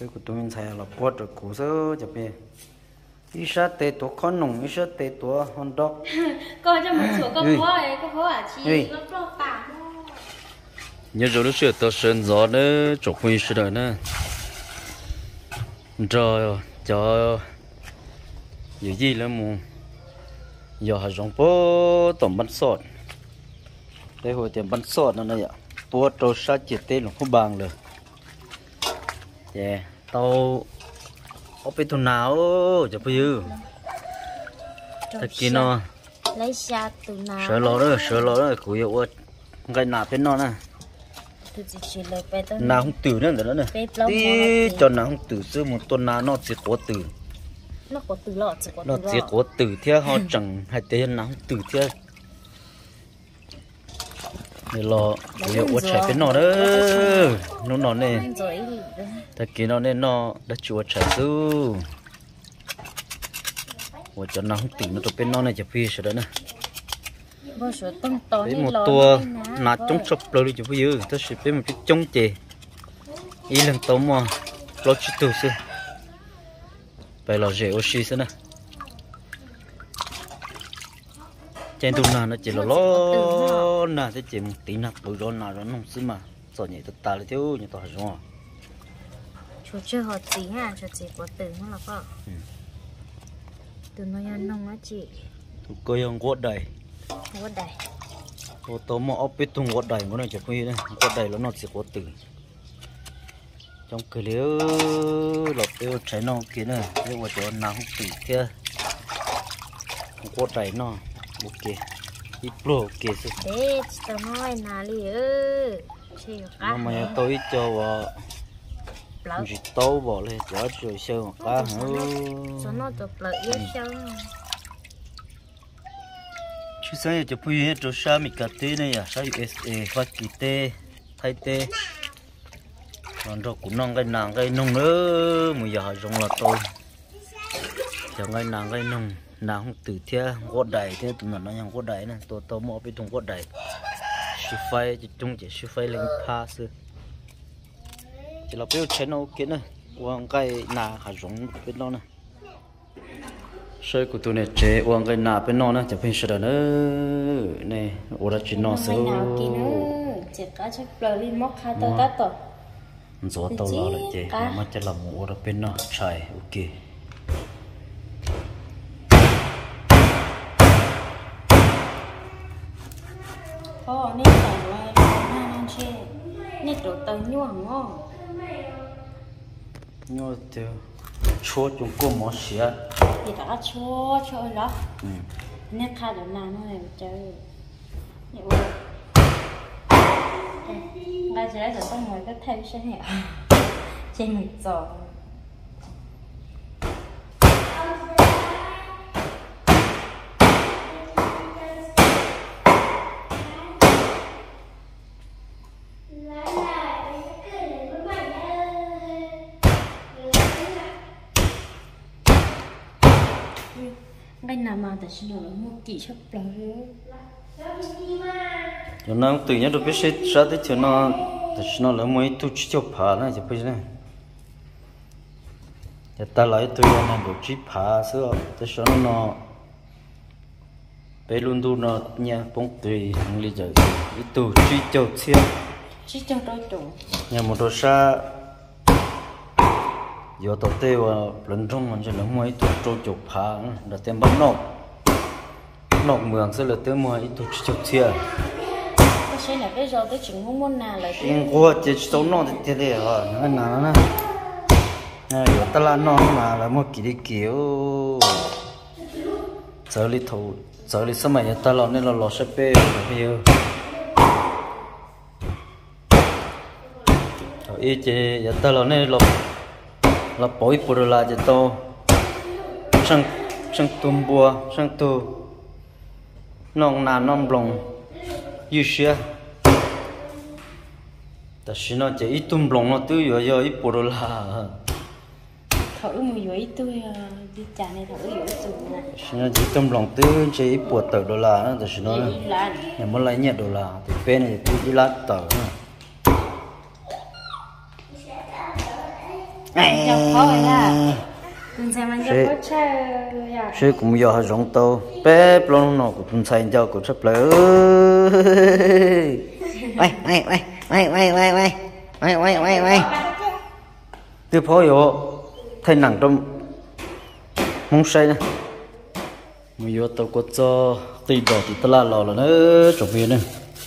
sữa của tụi mình xài là bột rồi củ sữa chụp đi ít sát tê tổ con nồng ít sát tê tổ hòn đốc coi cho một số có phố à chị nó pro tả nhớ rồi nó sửa tao sơn gió nữa chụp huy sửa đời nữa rồi cho nhiều gì lắm mù giờ hay giống bố tổng bắn sọt đây hồi tiền bắn sọt nó này ạ bố trâu sát chết tên không bằng rồi yeah tao ở bên thôn nào cho bây giờ thật kia nó lấy xa từ nào sợ lo đó của yêu cái nào bên nó nè nào không từ nữa nữa nè tí cho nào không từ chứ một tuần nào nó chỉ có từ nó có từ lọ nó chỉ có từ theo họ chẳng hay tên nào không từ theo để lo yêu uất chạy bên nó đó nó này thật kia nó nên nó đã chua chạy chứ ủa cho nó không từ nó tụi bên nó này chụp phi rồi đó nè với một tua nát chống sập rồi chứ bây giờ tôi sẽ với một cái chống chè ý lần tôm mà lo chỉ từ xưa phải lo dễ oxy xưa nè trên tụi nào nó chỉ là lo nè cái chỉ một tí nạp bự rồi nào nó không xứ mà rồi nhảy từ ta lại thiếu như tao rồi chú chưa họ tí ha chú chỉ có từ nó là có từ nó ăn nông á chị tụi coi ông quất đầy quất đầy ô tô mà ốp biết tung quất đầy muốn này chụp đi đây quất đầy nó chỉ có từ trong cái liếu lọt tiêu trái nó kia này nhưng mà chỗ nào không từ kia quất đầy nó ok ít pro ok chứ đấy tao nói nào đi nó mà tôi cho chỉ tấu bỏ lên cho rồi sơ cá hả số nó tập lợi yêu sâu chú sáng giờ bây giờ cho sa mì cà tê này à sa USA phát kỳ tê thay tê còn rồi cũng nong cái nàng cái nông nữa bây giờ dùng là tôi chẳng cái nàng cái nông nàng không từ theo gót đầy thế tụi nó nhang gót đầy này tôi mua bên trong gót đầy sư phai chỉ chung chỉ sư phai lên pass chỉ là bây giờ nó kia này uang cái nàng hạt giống bên đó này sợi của tôi này chế uang cái nàng bên đó này chỉ phải sợi nữa này ở đó chỉ nó sợi chỉ có chắc bờ đi móc hai tờ tát tờ gió tàu lo lại chế mà chỉ là một ở bên nó xài ok nét tàu là che nét đồ tàu nhuộm ngon nhuộm tiêu chua chúng cô mỏ xía thì đã chua đó nét khai đồ nào nó này chơi ngay dưới giờ tôi ngồi cái thay xe hẹp trên một giò ngay nào mà tại sao nó mua kỳ chấp rồi cho nó tự nhiên được biết sẽ ra tới cho nó tại sao nó là mấy tu chỉ cho phá này chứ bây giờ này ta lấy tôi là được chỉ phá sữa tại sao nó bé luôn tu nó nha bông tùy hàng lý giải ít tu chỉ cho xiên chỉ cho đôi chỗ nhà một đồ sa giờ tao tê vào lần trong mình sẽ là mấy tu trâu chụp phá là tem bắn nọc mường sẽ là tới mấy tu chỉ cho xiên cái này bây giờ tôi chỉ muốn nào là em qua chỉ số nó thì thế này hả nó nào nè giờ ta là nó mà là một kỳ đi kiểu giờ đi thầu giờ đi sớm mai ta lo nên là lo sắp bê bây giờ ý chị giờ ta lo nên là bội bùa là giờ to sang tôm bùa sang tu nong nà nong blong yêu xia ta xin nó chỉ ít tôm blong nó tươi rồi ít bùa là thử mùi dưới tôi đi trà này thử dưới tôi này xin nó chỉ tôm blong tươi chỉ ít bùa tờ đô la nó ta xin nó nhà muốn lấy nhẹ đô la thì bên này tôi đi lát tờ Chào khó rồi à. Mình xem anh cho có chơi à. Sẽ cũng giờ rong tàu bếp luôn nó cũng xài cho cũng sắp lại ơi tiếp phối vô thay nặng trong mông say nè mình vô tàu có cho tì đỏ thì tao la lò là nó trộm về nè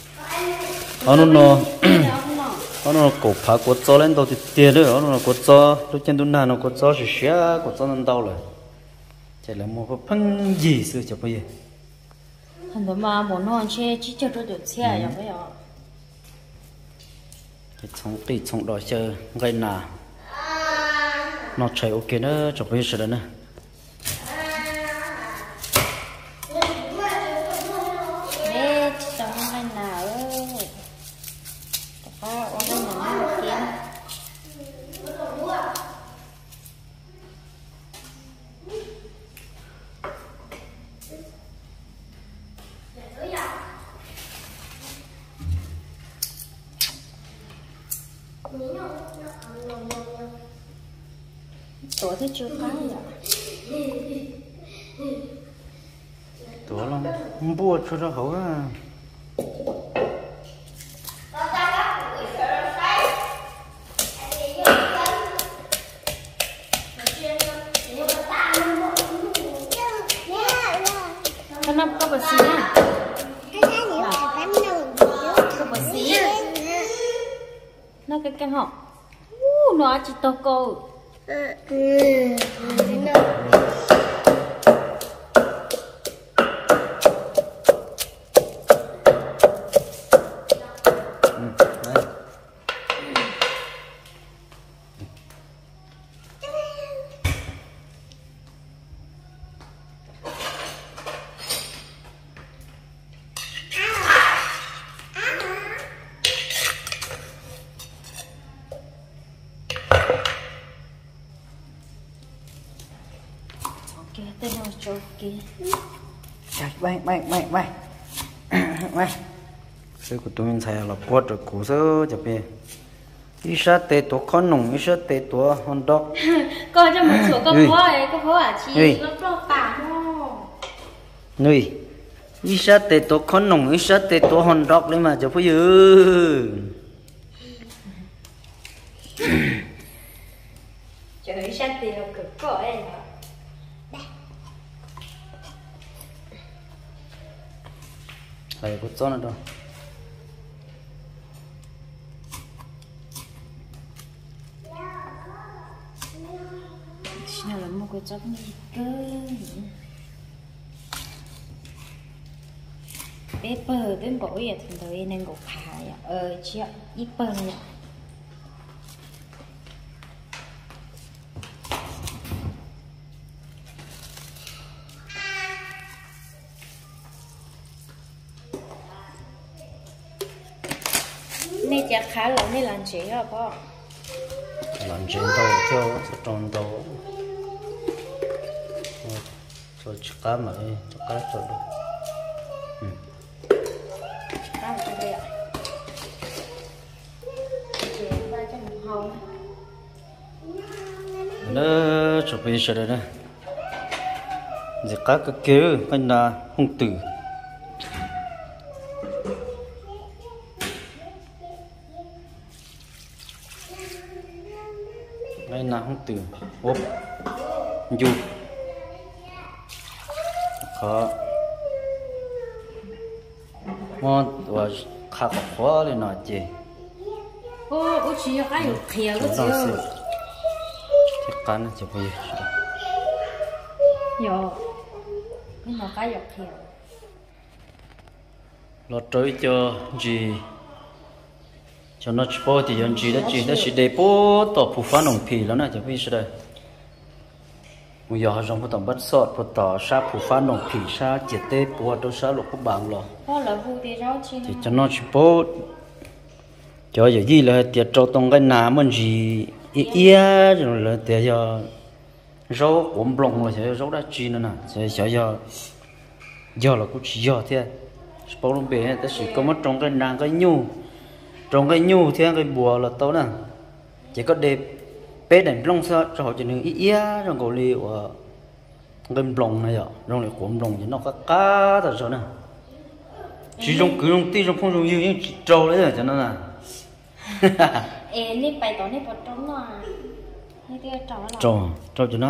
nó cổ phá có cho lên tàu thì tiền nữa nó có cho lúc trên tuần nào nó có cho sẽ xé có cho nên đau rồi chạy là một phân gì xưa chụp bây giờ hình đó mà bọn nó chơi chỉ cho tôi được xe vậy bây giờ cái trong đòi chơi gây nà nó chạy ok nữa chụp bây giờ nữa đấy trong cái nào ơi ta ở cái nào kia tuổi thì chưa có gì tuổi lắm bua cho nó hậu á cái năm có bờ xí à có bờ xí nó cái họ nó chỉ to cô kia tên nó cho kia bay sự của tụi mình xài là quật rồi củ sơ chụp về ít sát tê tổ con nồng ít sát tê tổ hòn đốc coi cho một số con phố ấy con phố à chị nó to tả không nuôi ít sát tê tổ con nồng ít sát tê tổ hòn đốc đấy mà chụp bây giờ trời sát tê nó cực cỡ ấy hả lại có cho nó đâu nào là một cái chóp gì cơ bé bờ bên bổi vậy thì tới nên gục hạ vậy chị ạ ít bờ này này chắc khá là này làm gì hả bố làm chuyện đâu cho tròn đâu cho cá mà cho cá cho đâu cá một cái đây ạ chị ba cho một hồng nó chụp bây giờ đây nè giờ cá cái kia cái là không tử cái là không tử ốp du khó ngon và khá khó lên nói gì ô chị có cái khía cái gì chắc chắn chụp bây giờ yo nhưng mà cái dọc khía lọt tới cho gì cho nó chụp thì dân gì đó chỉ để bố tổ phụ phán nông phiแล้วนะจะพี่ใช่มึงอยากให้เราพูดต่อบัดสอดพูดต่อชาผู้ฟ้าหนองผีชาเจเต้ปวดตัวชาหลกผู้บางหรอ đó là vụ thì rau chi thì cho nó chụp cho giờ gì là tiệt trâu tông cái nà mình gì ia rồi là tiệt giờ rau cuốn bông rồi sẽ rau đá chi nữa nè sẽ giờ là cũng chỉ giờ thế bao lông bể ta chỉ có mất trong cái nang cái nhu thế cái bùa là tốt nè chỉ có để bé đèn long sao cho họ chỉ nên ý trong cổ li của gần lồng này rồi trong này cuốn lồng thì nó cá thật rồi nè chỉ trong cứ trong ti trong phong trong như trâu đấy rồi cho nó là ê nếp bài tỏ nếp vào trong nó à hay cái trâu là trâu cho nó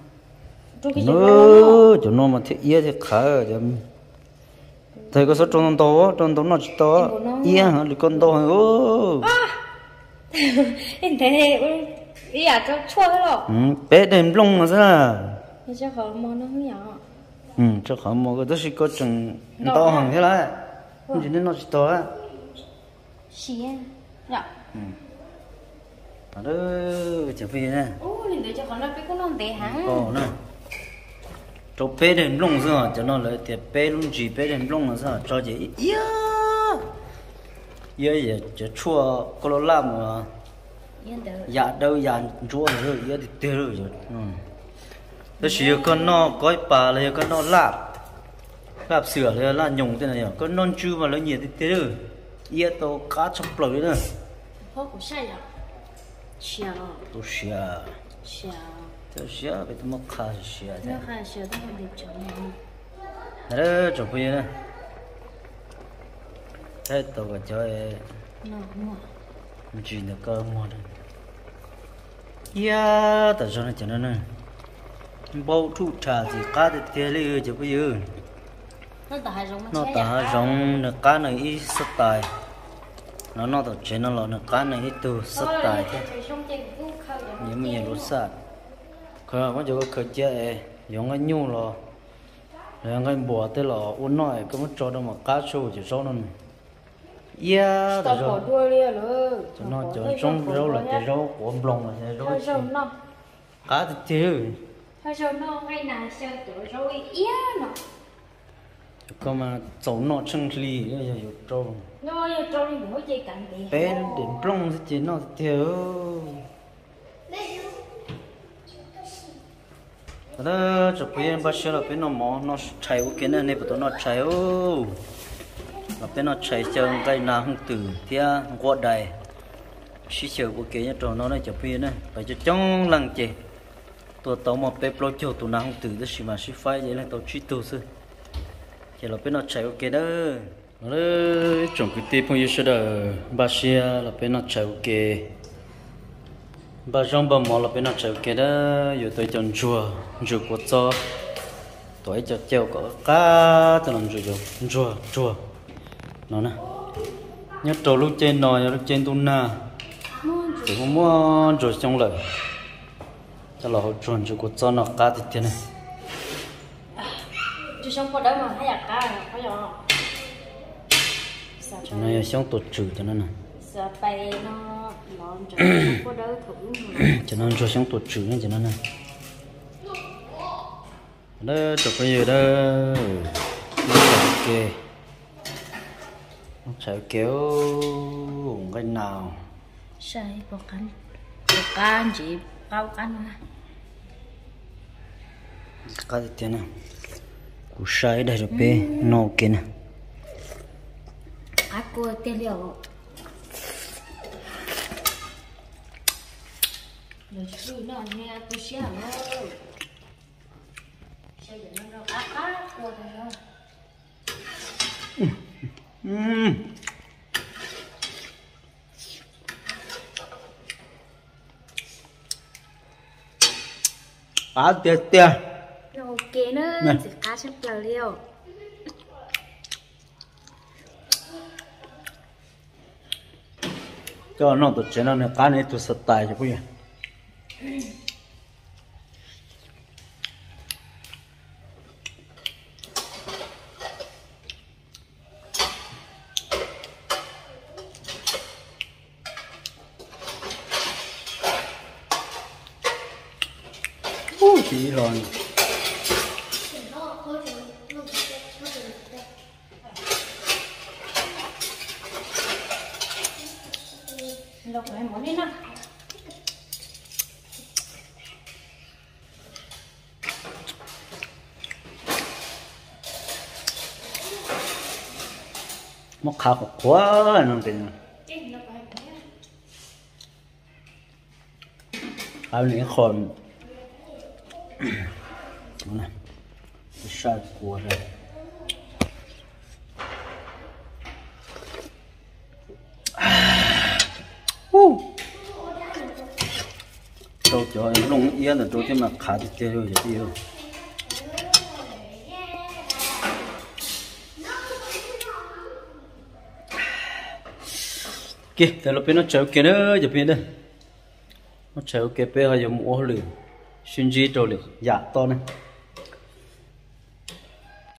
nó cho nó mà thích ý thì khá rồi cho thầy có số trong to nó chỉ to ý hả thì con to ô em thấy ý à cho chua rồi bé đèn lông mà sao cho họ mò nó không nhỏ cho họ mò cái đó chỉ có chừng to hơn thế đấy không chỉ nên nó chỉ to á xí à ở đó chụp về nè ô liền để cho họ nó biết có non tệ hả nè cho bé đèn lông sao cho nó lại thì bé luôn chỉ bé đèn lông là sao cho chị giờ cho chua có lo làm mà dạ đâu dạ chua rồi giờ thì tiêu rồi tôi chỉ con nó gói bà là con nó lạp sửa là nhung thế này con non chu mà nó nhiệt thì tiêu rồi giờ tôi cá trong lưới nữa khó của sai à tôi xia bây giờ mất khá xia thế nó khá xia tôi không biết chọn này đó chụp về nè thế tôi có cho nó mua chỉ là cơ mua đấy tại sao nó cho nó nè bao thu trà thì cá thì tiền lấy cho bây giờ nó tả giống nó cá này ít sắt tài nó tập chế nó là nó cá này ít từ sắt tài thế nhưng mà nhiều lúa sạt khờ có chỗ khờ chơi giống cái nhu là rồi cái bùa tới là uốn nói có một chỗ đâu mà cá sấu chỉ số nó tại sao cho nó cho trong rau là cái rau của lòng là cái rau cá thì tiêu hay sao nó cái nào sao tụi rau nó có mà chỗ nó chân ly nó giờ trâu nó trâu đi mỗi chơi cạnh thì bé đến plong thì chỉ nó thiếu đó chụp cái bác sĩ là bé nó mỏ nó chạy cái này này bắt nó chạy là bé nó chạy cho cái nào không từ thì quạt đầy xí chiều của cái nhà trò nó này chụp cái này phải cho trong lăng chè tôi tao một bé pro cho tụi nào không từ đó xí mà xí phai vậy là tao truy tù sư chỉ là bé nó chạy ok đó nó trồng cái tép phong yêu sẽ là bác sĩ là bé nó chạy ok bà trong bà mò là bên nó chạy kia đó rồi tôi chọn chùa của cho tôi cho treo có cá tôi làm chùa nó nè nhớ trâu lúc trên nồi lúc trên tu na tôi không muốn rồi xong lời cho là họ chọn của cho nó cá thì thế này chú xong có đỡ mà hay là cá có giò cho nên xong tổ trừ cho nó nè sợ bay nó có đỡ thử cho nên cho xong tổ trừ nên cho nó nè đó chụp cái gì đó ok chạy kéo cái nào sai có cán chỉ bao cán cái gì thế nào củ sai đây rồi bé nấu kia nè cô tiền liệu rồi chú nó nghe tôi xé nó xé giờ nó cá cô này tiệt tiệt ok nữa chỉ cá sắp lờ liêu cho nó tụt trên nó cá này tụt sạch tài cho bây giờ chỉ rồi lộc này muốn đi nào móc khá quá nó tiền hai những con này sai của đây tôi cho em lông yên là tôi thế mà khá thì chơi rồi thì yêu kì tại lúc bên nó chèo kia nữa giờ bên đây nó chèo kia bên hay giờ mua liền xin gì rồi liền dạ to này